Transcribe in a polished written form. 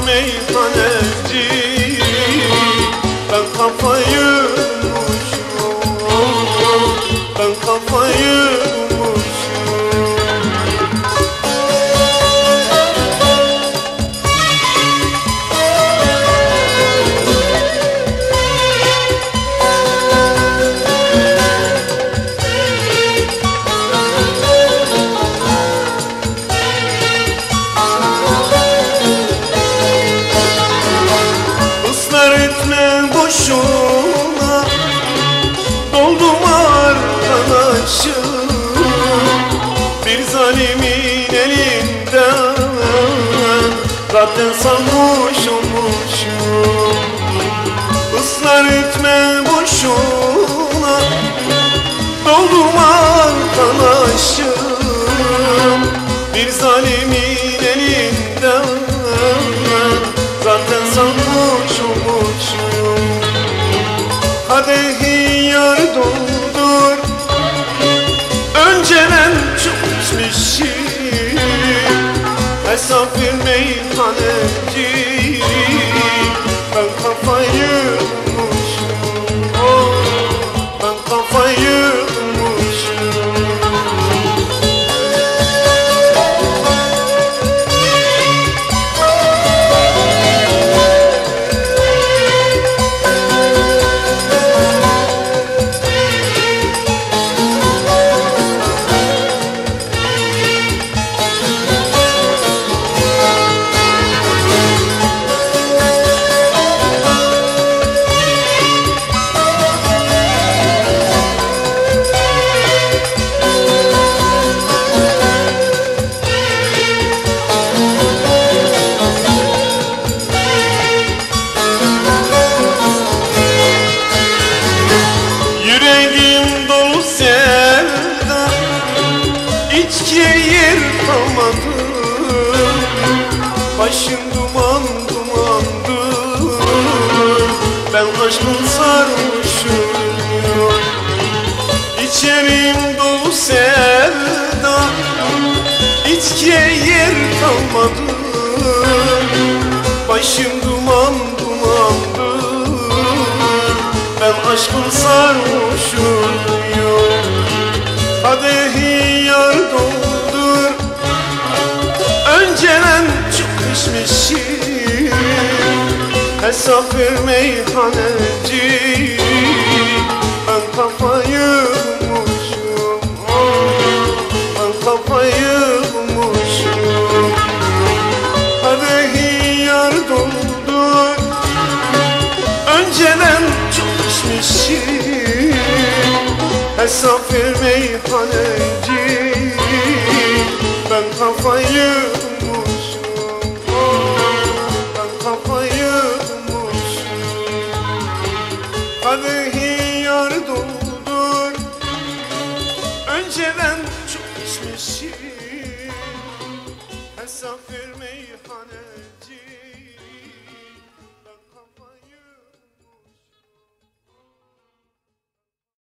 meyhaneci, ben kafayı bulmuşum, ben kafayı boşuna doldum arkadaşım, bir zalimin elinden zaten sarhoş olmuşum. Israr etme boşuna doldum arkadaşım, bir zalimin elinden zaten sarhoş olmuşum. Kadehi yar doldur, önceden çok içmişim, hesap meyhaneci, ben kafayı bulmuşum, ben kafayı bulmuşum. İçkiye yer kalmadı, başım duman dumandır, ben aşkın sarhoşuyum. İçerim dolu sevda, içkiye yer kalmadı, başım duman dumandır, ben aşkın sarhoşuyum. Kadehi yar doldur, önceden çok içmişim, hesap meyhaneci, ben kafayı bulmuşum, ben kafayı bulmuşum. Kadehi yar doldur, önceden çok içmişim, hesap meyhaneci, ben kafayı